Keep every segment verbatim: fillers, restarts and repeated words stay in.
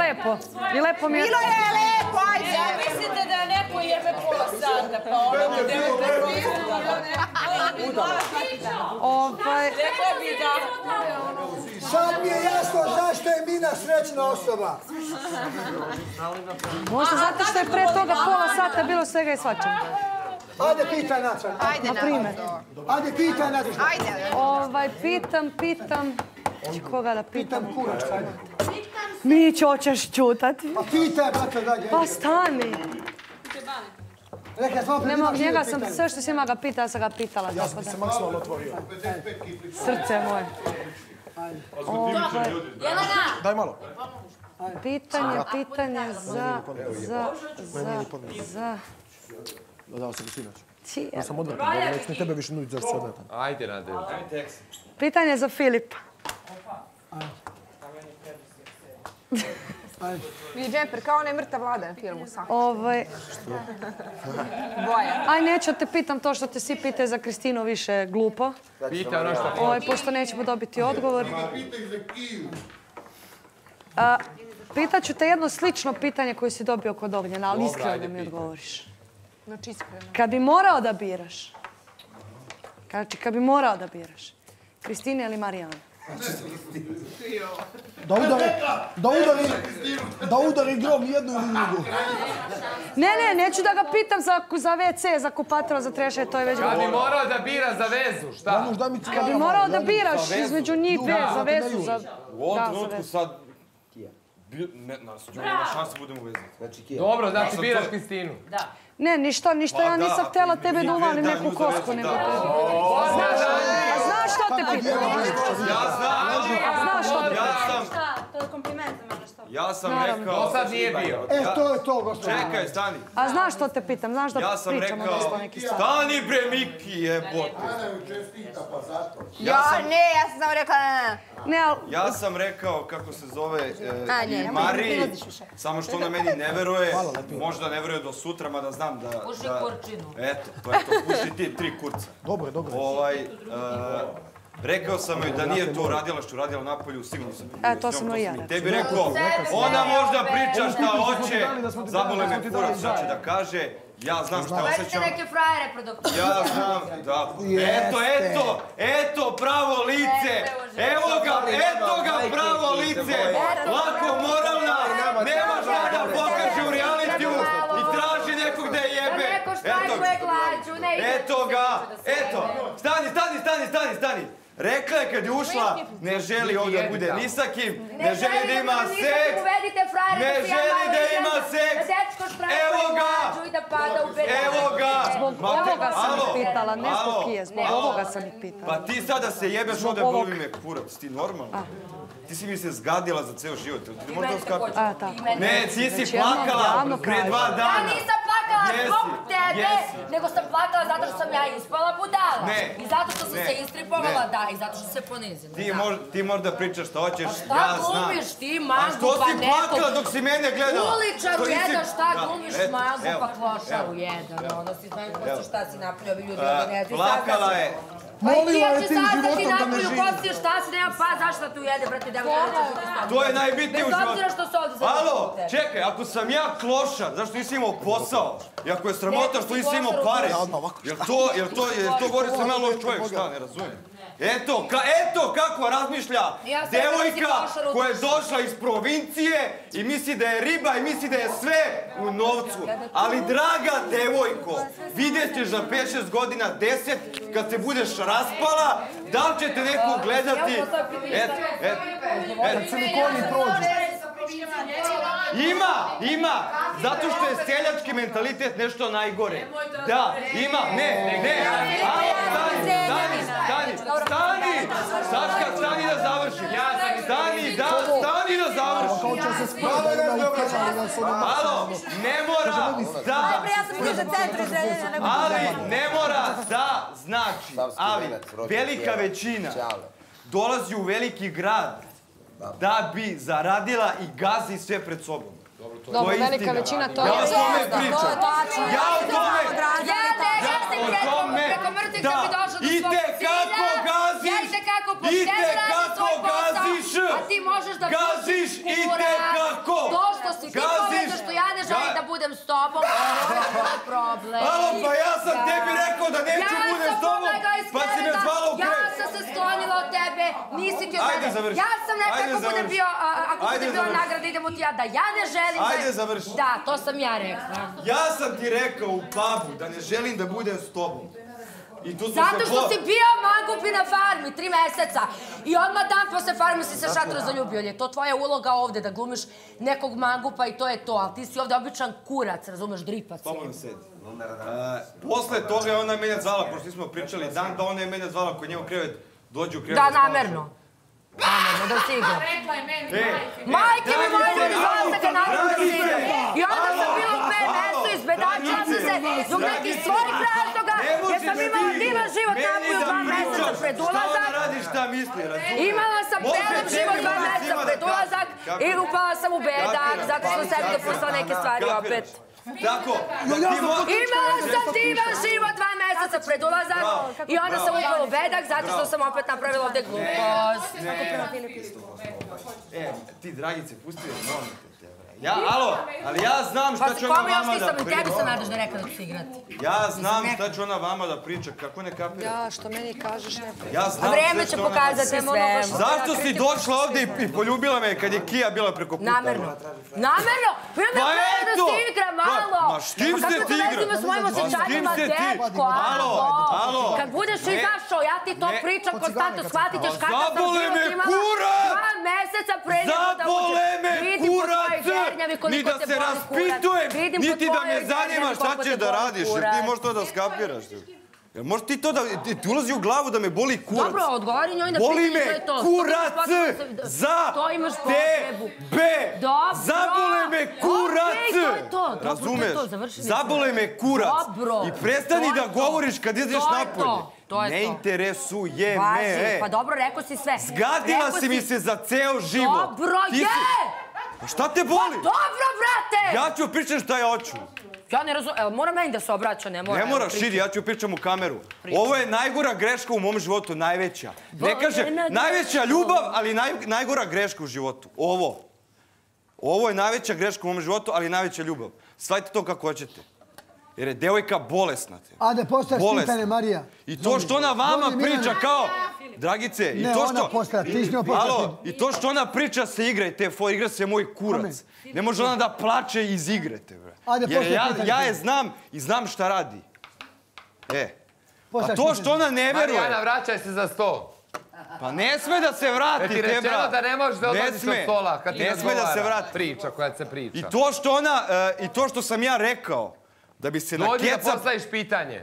lepo. I lepo mi je... Bilo je lepo, ajde. Mislite da je neko jebe pola sata, pa ono mu devet Ovaj... Rekla bi da... Sad mi je jasno zašto je Mina srećna osoba. Možda zato što je pre toga pola sata bilo svega i svačega. Ajde, pitaj Nacan. Ajde, Na primjer. Ajde, pitaj Nacan. Ajde. Ovaj, pitam, pitam... Koga da pitam? Pitam kurac, ajde. Mić, hoćeš čutati? Pa pitaj, brate, gađe. Pa stani. Rekaj, samo Nema, predimaš njega žive sam, pitanje. sve što si ima ga pitala, sam ga pitala. Ja sam se maksimalno otvorio. Srce moje. Ovaj, Daj malo. pitanje, pitanje za, za, za, za... Dao sam ga sinoć. Cije. Ja sam odvratan, da neću ni tebe više nuditi zašto si odvratan. Ajde, Nade. Pitanje za Filipa. Vidi džemper, kao onaj mrtav Vladan film u Saku. Ovaj, Boja. aj neću te pitam to što te svi pitaju za Kristinu više glupo. Pita ono što... Ovaj, pošto nećemo dobiti odgovor. A, pitaću te jedno slično pitanje koje si dobio kod Ognjena, ali iskreno da mi odgovoriš. Znači iskreno. Kad bi morao da biraš, znači kad bi morao da biraš, Kristina ili Marijana? Da udari, da udari, da udari grom jednu ili drugu. Ne, ne, neću da ga pitam za, za ve ce, za kupatilo, za treše, to je već... Kad bi morao da bira za vezu, šta? Januš, daj mi Kad bi morao da biraš između njih dve, za vezu, za... U ovom Da, za trenutku vezu. sad... Bi- Ne, nas, nema šanse budemo u vezi. Dobro, znači sam biraš to- Kristinu. Ne, ništa, ništa, Pa ja da, nisam ako htjela vi tebe dve da uvalim daju neku za vezu, kosku, nego da. tebe. A znaš što te pitam? Ja znam, A znaš što te ja pitam? sam, Šta, to je kompliment za mene, što? ja sam Naravno. rekao... To sad nije bio. E, to je to, gospodin. Čekaj, stani. A znaš što te pitam? Znaš da Ja sam pričamo rekao, dosta neki stvari. stani bre Miki, jebote. Ja, ne, ja sam samo rekla ne. Ne, ali... Ja sam rekao kako se zove e, A, ne, i nemoj, Mariji, ne prilaziš više. samo što ona meni ne veruje, možda ne veruje do sutra, mada znam da... Puši da- kurčinu. Eto, to je to, puši ti tri kurca. Dobro je, dobro je. Ovaj, e, rekao sam joj da nije to radila što radila napolju, sigurno sam E, bio to s sam njom, joj ja sam i rekla. tebi rekao, ona možda priča šta hoće, zabole me kurac šta će da kaže, ja znam šta Gledajte osjećam. neke frajere produkcije. Ja znam, da. Eto, eto, eto pravo lice. Evo ga, eto ga pravo lice. Lako moralna, nema šta da pokaže u realitiju i traži nekog da je Da jebe. neko Eto, štrajkuje glađu, ne ide. eto ga, eto. Stani, stani, stani, stani, stani. Rekla je kad je ušla, ne želi ovdje da bude ni sa kim, ne želi da ima seks, Uvedite frajere ne da se ja želi malo da idem, ima seks. Da dečko štrajkuje Evo ga. glađu i da pada u petak. Evo ga. Zbog Ma te- ovoga sam alo, ih pitala, ne zbog alo, kije, zbog alo. ovoga sam ih pitala. Pa ti sada se jebeš Zbog ovdje, ovog. boli me kurac, ti normalno? Ti si mi se zgadila za ceo život, ti ne možda Meni uskapiti? A, tako. Ne, ti si Znači, javno- plakala javno prije kažem. dva Ja dana. nisam plakala Jesi, zbog tebe, jesi. nego sam plakala zato što sam ja ispala budala. Ne, I zato što sam ne, se istripovala, ne. da, i zato što se ponizila. Ti, da. mož, ti možda pričaš šta hoćeš, Šta ja znam. glumiš ti, A mangu, što pa si nekog... plakala dok si mene gledala? Uličaru Što nisi- jedan, šta Da, glumiš, eto, mangu, evo, pa klošaru evo. jedan. Ono si znaš ko Evo. si šta si napravio, ovi ljudi, A, ovdje ne ti plakala saznaš. je. Pa i ti Molila ja je će tim saznati životom da ne napolju živi. ko si, šta si, nema pa, zašto tu jede, brate, da ga To je najbitnije u Bez životu. obzira što se ovdje zadržava Alo, u tebi. čekaj, ako sam ja klošar, zašto nisi imao posao? I ako je sramota što nisi imao pare, jel to, jel to, jel to govori sam ja loš čovjek, šta, ne razumijem? Eto, ka, eto kako razmišlja Ja sam devojka rekla da si klošar u koja je duši. došla iz provincije i misli da je riba i misli da je sve u novcu. Ali draga devojko, vidjet ćeš za pet šest godina, deset, kad se budeš raspala, da li će te neko gledati? Eto, eto, eto. Silikoni prođu. Ima, ima, zato što je seljački mentalitet nešto najgore. Da, ima, ne, ne, alo, stani, stani, stani, stani, Saška, stani da završim, stani, da, stani da završim. Kao će se spraviti na ukrcali da se ne... Alo, ne mora da, Ja sam bliže centru željenja nego... ali ne mora da znači, ali velika većina dolazi u veliki grad da bi zaradila i gazi sve pred sobom. Dobro, To je velika istina. većina, to Ja je... o tome To je pričam. tačno. Ja o tome... Ja ne Ja gazim o preko, tome... preko mrtvih da Da, bi došla do i svog te cilja. kako gaziš, Ja i te kako i pošteno te radim kako svoj posao, gaziš, a ti možeš da gaziš pušiš i kurac te kako. do što si ti povedao što ja ne želim da budem s tobom, to je tvoj problem. Alo, pa ja sam tebi rekao da neću budem s tobom, pa si me zvala u krevet. Ja sam se sklonila od tebe, nisi ti od Ajde, mene. završi. Ja sam rekla Ajde, ako budem završi. bio, ako Ajde, budem bila završi. nagrada, idemo ti ja, da ja ne želim da... Ajde, završi. Da, to sam ja rekla. Ja sam ti rekao u pubu da ne želim da budem s tobom. I tu smo Zato se što po- si bio mangupi na farmi, tri meseca. I odmah dan posle farme si se šatro zaljubio. Je to tvoja uloga ovde, da glumiš nekog mangupa i to je to. Ali ti si ovde običan kurac, razumeš, dripac. Pomalo sedi. E, posle toga je ona mene zvala, pošto smo pričali dan, da ona je mene zvala kod njega u krevet, dođe u krevet. Da, spava. namerno. Namerno, da si igra. Rekla je meni, E, Majke mi moje ljudi zvala se ga namerno da si Dragice! igra. I onda sam bila u pe em esu, izbedačila sam se zbog nekih svojih razloga, jer sam imala divan život napolju dva meseca pred ulazak. Šta ona radi, šta misli, razumiješ? Imala sam Može pelem tebi život dva ljudima meseca da pred kaže. ulazak Kako? i upala sam u bedak, Kapiraš, zato što sam sebi dopustila neke stvari kapiraš. opet. Tako, da ti mo- Imala sam divan život dva meseca pred ulazak i onda sam upala u bedak zato što sam opet napravila ovde glupost. E, ti Dragice, pusti je, molim te. Ja, alo, ali ja znam Pa šta se će ona kome još vama da nisam i tebi priča. se nadaš da je rekla da ću se igrati. Ja znam šta će ona vama da priča, kako ne kapira. Ja, što meni kažeš, ne Ja A znam vreme sve će što ona- pokazati sve. Zašto si došla ovde i, i poljubila me kad je Kija bila preko puta? Namerno. Namerno? Pa imam Pa da da eto! se igra malo. Ma, ma s kim Pa se kako ti to igra? vezima s mojim Ma s kim osjećanjima, se ti? dečko, Alo, alo. Kad budeš Ne. izašao, ja ti to Ne. pričam konstantno, shvatit ćeš A kakav sam zabole život me imala kurac! dva meseca pre nego da Zabole uđem. me Vidim po tvojoj kurac! hernjavi koliko Ni da te se boli raspitujem, kurac. Vidim po niti da me tvojoj zanima hernjavi šta koliko ćeš te da boli radiš, jer ti kurac. možeš to da skapiraš. Jel možeš ti to da, ti, ti ulazi u glavu da me boli kurac? Dobro, odgovori njoj na Boli pitanje, me to je to. kurac za To imaš potrebu. tebe! Dobro. Zabole me kurac! Okej, to je to. Dobro, to je Razumeš? to, završili smo. Zabole me kurac! Dobro. I prestani To je da to. govoriš kad ideš To je napolje. to. To je Ne to. interesuje me. Važi, e. pa dobro, rekao si sve. Zgadila Rekao si mi se za ceo život. Dobro, Ti si- je! Pa šta te boli? Dobro, brate! Ja ću pričati šta ja hoću. Ja ne razumem, evo, moram meni da se obraća, ne moram. Ne evo, moraš, pričam. idi, ja ću pričam u kameru. Ovo je najgora greška u mom životu, najveća. Ne kaže, najveća ljubav, ali naj, najgora greška u životu. Ovo. Ovo je najveća greška u mom životu, ali najveća ljubav. Shvatite to kako hoćete. Jer je devojka bolesna. te. Ajde, postaviš Bolesna. pitanje, Marija. I to što ona vama Zovni Milana. priča kao... Dragice, i Ne, to ona što... postavlja, ti s njom postavlja. Alo, i to što ona priča se igra i te for, igra se moj kurac. Ne može ona da plače iz igre, te bre. Ajde, Jer postavi ja, pitanje. ja je znam i znam šta radi. E. A Postaviš to pitanje. što ona ne Marijana, veruje, vraćaj se za sto. pa ne sme da se vrati, Je ti te rečeno bra. da ne možeš da Ne odlaziš sme. od stola kad ti Ne sme da se razgovara. vrati. Priča koja se priča. I to što ona, e, i to što sam ja rekao, da bi se na Dođi da keca... postaviš pitanje.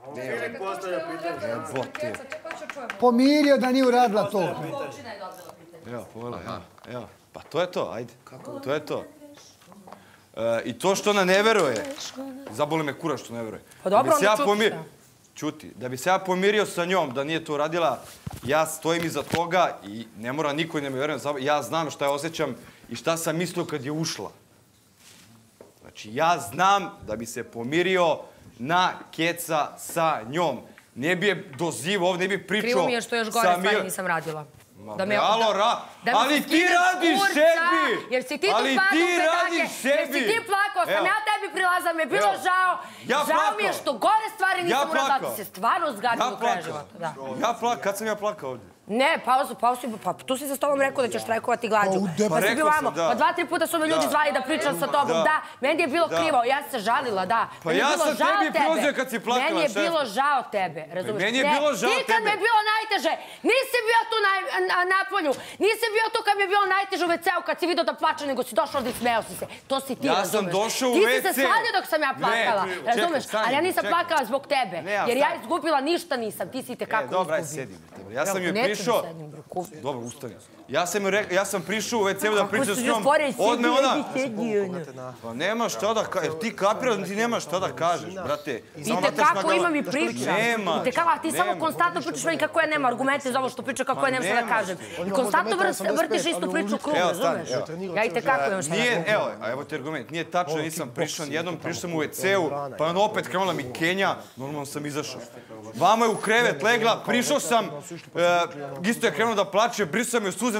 Evo te. Pomirio da nije uradila to. Evo, pogledaj, evo, evo. Pa to je to, ajde. To je to. E, I to što ona ne veruje, zaboli me kurac što ne veruje. Pa dobro, Da bi se onda ja čuti pomir- šta. Čuti. Da bi se ja pomirio sa njom, da nije to uradila, ja stojim iza toga i ne mora niko i ne me veruje. Ja znam šta ja osjećam i šta sam mislio kad je ušla. Znači, ja znam da bi se pomirio na keca sa njom. Ne bi je dozivao ovdje, ne bi pričao Krivo mi je što još gore sa stvari Mil- nisam radila. Ma bre, alo, ra- da mi ali se ti skine s radiš kurca, sebi! Jer si ti tu Ali spadao ti u pedake, radiš jer si sebi! ti plakao, sam Evo. ja tebi prilazila, mi je bilo Evo. žao. Ja žao mi je plakao. što gore stvari nisam Ja uradila, plakao. ti se stvarno zgadio Ja do kraja plakao. života. Da. Ja plakao, kad sam ja plakao ovdje? Ne, pauzu, pauzu, pa tu si sa tobom rekao da ćeš štrajkovati glađu. Pa u de- Pa, Pa si rekao bio vamo, sam, da. pa dva, tri puta su me ljudi Da. zvali da pričam sa tobom, Da. da. Meni je bilo Da. krivo, ja se žalila, da. Pa Meni je ja bilo sam žao tebi tebe. prozio kad si plakala, Meni je šef. bilo žao tebe, razumiješ? meni je bilo žao Ti kad tebe. mi je bilo najteže, nisi bio tu na, na, na polju, nisi bio tu kad mi je bilo najteže u ve ceu, kad si vidio da plače, nego si došao ovdje i smeo si se. To si ti, Ja sam razumeš? došao u Ti ve si se ce. svadio dok sam ja Ne, plakala, čekaj, razumeš? stani, Ali ja nisam čekaj. plakala zbog tebe, Ne, ja jer ja stani. izgubila ništa nisam, ti si te E, kako dobra, aj izgubio. sedim. Ja sam joj Neću prišao... da sedim, bro, kupi. Dobro, ustani. Ja sam, joj rekao, ja sam prišao u ve ce da pričam s njom. Odme ona... Pa nema šta da kažeš, ti kapiraš da ti nema šta da kažeš, brate. I te kako imam i priča. Nema. I te kako, a ti samo nema. konstantno pričaš meni kako ja nema argumente za ovo što priča, kako ja nemam šta da nema. kažem. I konstantno vrš- vrtiš istu priču u krug, Evo, stani, razumeš? evo. Ja i te kako imam šta da Nije, kažem. evo, a evo ti argument, nije tačno, nisam prišao nijednom, prišao sam u ve ceu, pa je onda opet krenula mi Kenja, normalno sam izašao. Vama je u krevet legla, prišao sam, e, isto je krenuo da plače, brisao sam joj suze,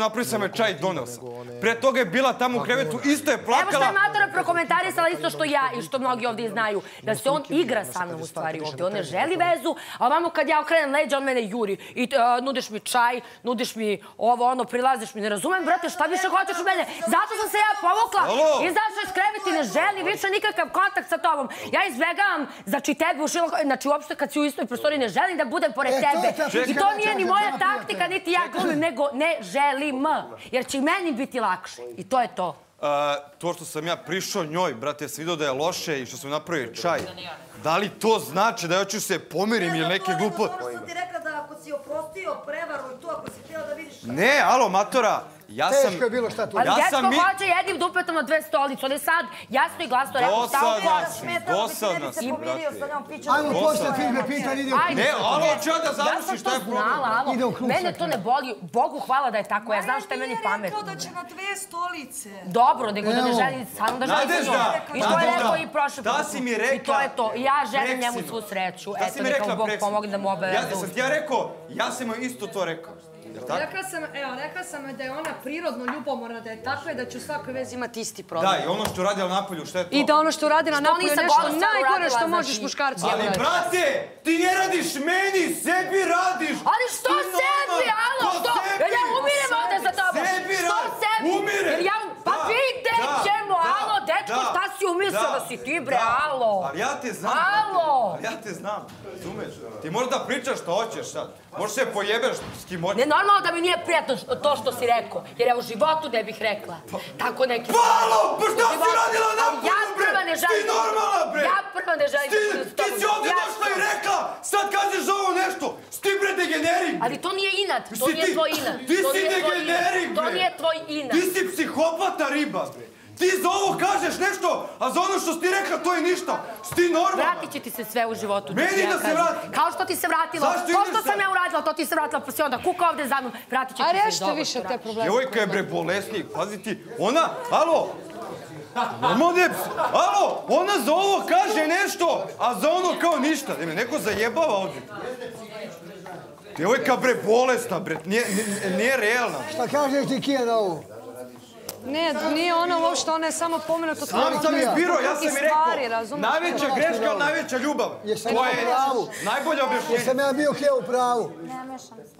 napravio sam je čaj i doneo sam. Pre toga je bila tamo u krevetu, isto je Evo plakala. što je Matora prokomentarisala isto što ja i što mnogi ovdje znaju. Da se on igra sa mnom u stvari ovdje. On ne želi vezu, a ovamo kad ja okrenem leđa, on mene juri. I nudiš mi čaj, nudiš mi ovo, ono, prilaziš mi. Ne razumem, brate, šta više hoćeš od mene? Zato sam se ja povukla, izašla iz kreveta i ne želi više nikakav kontakt sa tobom. Ja izbegavam, znači tebe u šilako, znači uopšte kad si u istoj prostoriji ne želim da budem pored tebe. I to nije ni moja taktika, niti ja glumim, nego ne želim. Jer će i meni biti lakše. I to je to. To što sam ja prišao njoj, brate, sam vidio da je loše i što sam napravio čaj. Da li to znači da ja ću se pomirim ili neke gluposti? Ono što sam ti rekla da ako si oprostio prevaru i to, ako si htjela da vidiš... Ne, alo, Matora, ja sam... Teško je bilo šta tu. Ali dečko hoće jednim dupetom na dve stolice. On je sad jasno i glasno rekao šta on hoće. Dosadna si, brate. Ajmo pošto filme pitan, ide u klub. Ne, alo, ću ja da završi, Ja sam šta to je problem? znala, alo. Ide u klub Mene sad. to ne boli. Bogu hvala da je tako. Ja znam šta je meni pametno. Rekao da će na dve stolice. Dobro, nego da ne želim, samo da želim sa njom. Nadežda, I to je rekao i prošle da si mi rekla... I to je to. I ja želim njemu Preksinu. svu sreću. Da si Eto, mi neka rekla mu Bog Preksinu. pomogne da mu obe Ja sam ti ja rekao, ja sam joj isto to rekao. Jel tako? Rekla sam, evo, rekla sam da je ona prirodno ljubomorna, da je takva i da će u svakoj vezi imati isti problem. Da, i ono što je radila napolju, šta je to? I da ono što uradila Što napolju je nisam nešto gola stvar najgore uradila, što možeš znači. muškarcu Ali, uraditi. brate, ti ne radiš meni, sebi radiš! Ali što Ti sebi, normalan, alo, ko što? sebi? Jer ja umirem ovdje za tobom. Sebi Što radi, sebi? umirem. Jer ja, pa Da, vidjet da, ćemo, da, alo, dečko, da, šta si umislio da si ti, bre, da. alo? Ali ja te znam. Alo. Ali ja te znam, razumeš? Ti možeš da pričaš što hoćeš sad. Možeš se pojebeš s kim hoćeš. Ne, normalno da mi nije prijatno š- to što si rekao, jer ja u životu ne bih rekla. Tako neki... Palo, pa šta U si životu. radila Ali napolju, ja bre? prva ne želim... Ti normalna, bre? Ja prva ne želim... Ti, da budem s ti tobom. si ovdje Ja došla i prva. rekla, sad kažeš za ovo nešto. Si ti bre degenerik. Ali to nije inat, to Si nije ti- tvoj inat. ti To si nije tvoj degenerik, inat. To bre. nije tvoj inat. Ti si psihopata riba, bre. Ti za ovo kažeš nešto, a za ono što si ti rekla to je ništa. Si ti normalna. Vratit će ti se sve u životu. Meni ti ja da se kažem. vrati. Kao što ti se vratilo. Zašto To ideš što sam sad? ja uradila, to ti se vratila, pa si onda kuka ovdje za mnom. Vratit će A ti se i rešite dobro više što te radiš. probleme. Djevojka je bre bolesnik, pazi ti. Ona, alo, normalno je, alo, ona za ovo kaže nešto, a za ono kao ništa. Da me neko zajebava ovdje. Djevojka bre bolesna, bre, nije, nije, nije realna. Šta kažeš ti Kija na ovu? Ne, nije ono uopšte, ona je samo pomenuto Sam sam izbirao, ja sam mi stvari, rekao, razumiješ? najveća greška, ali najveća ljubav. Jesam To ja je u pravu? najbolje objašnjenje. Jesam ja bio Kija u pravu? Ne mešam se.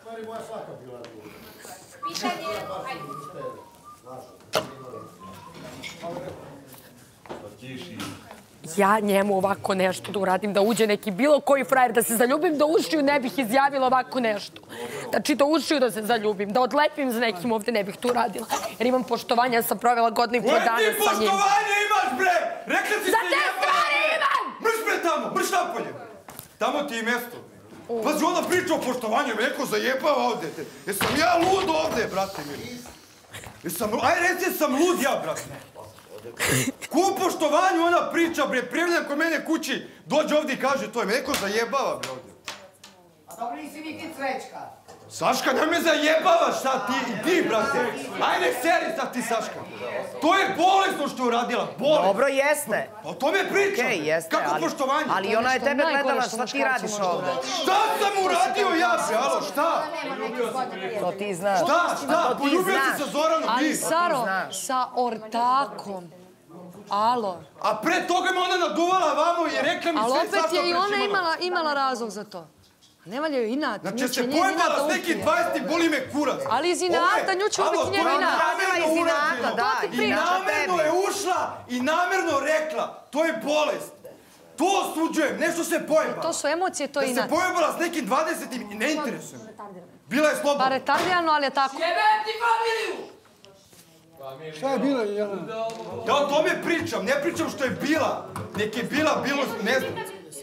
Ja njemu ovako nešto da uradim, da uđe neki bilo koji frajer, da se zaljubim do ušiju, ne bih izjavila ovako nešto. Znači do ušiju da se zaljubim, da odlepim za nekim ovdje ne bih to uradila. Jer imam poštovanja, ja sam provela godinu i pol Koje dana ti sa njim. poštovanje imaš, bre? Rekla si Za se te jebala. stvari imam! Mrš, bre, tamo, mrš napolje. Tamo ti je mjesto. Pazi, ona priča o poštovanju, me neko zajebava ovdje. te. Jesam ja lud ovdje, brate mi. Jesam, aj reci, jesam lud ja, brate. Ko o poštovanju ona priča, bre, prijavljena kod mene kući, dođe ovdje i kaže to je, me neko zajebava, bre, ovdje. A dobro nisi niti cvečka. Saška, ne me zajebavaš sad ti i ti, brate. Ajde, seri sad ti, Saška. To je bolesno što je uradila, bolesno. Dobro jeste. Pa o tome pričam. Okej, jeste, Kako ali... poštovanje? Ali ona je nešto tebe najgore gledala što šta ti muškarci radiš mogu ovdje. Šta sam uradio ja, bre, alo, šta? To ti znaš. Šta, šta, To ti poljubio se znaš. sa Zoranom, Ali ti. Saro, znaš. sa ortakom. Alo. A pre toga me ona naduvala vamo i rekla mi Ali sve opet zašto je i ona prešimano. imala, imala razlog za to. Ne valja joj inat. Znači, nju će se njen pojmala inat s da nekim ubije. dvadeset i boli me kurac. Ali iz inata, nju će ubiti njen Alo, inat. to je namerno Iz inata, urađeno. da, To ti iz I inata namerno tebi. je ušla i namerno rekla, to je bolest. To osuđujem, nešto se pojebala. To su emocije, to je Da se inat. pojebala s nekim dvadesetim i ne interesuje me. Bila je Pa slobodna. retardijano, ali je tako. Jebem ti familiju! Šta je bilo, Jelena? Ja o tome pričam, ne pričam što je bila. Nek je bila, bilo, ne znam.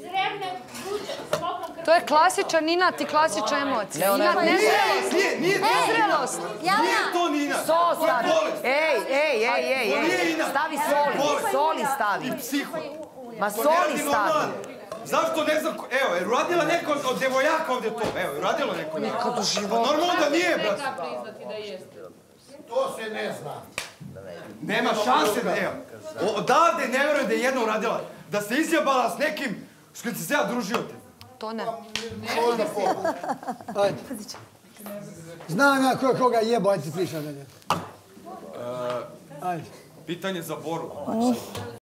To je klasičan inat i klasična emocija. Ne, ona je- Inat, Nije, nezrelost. nije, nije to Nezrelost. Nije to Nina. So To je stavi. bolest. Ej, ej, ej, ej, To nije ej. inat. Stavi To je soli, bolest. soli stavi. I psiho. Ma To ne soli radi stavi. normalno. Zašto ne znam, ko- evo, je uradila neko od, od devojaka ovdje to? Evo, je uradila neko? Nikad u životu. Normalno da nije, brate. To se ne zna. Nema šanse da, evo. O- Odavde ne vjerujem da je jedna uradila. Da se izjebala s nekim s kojim si se ja družio te. To ne. Možda pola. Ajde. Znam ja ko je koga jebo, ajde ti pričaj dalje. Ajde. Pitanje za Boru.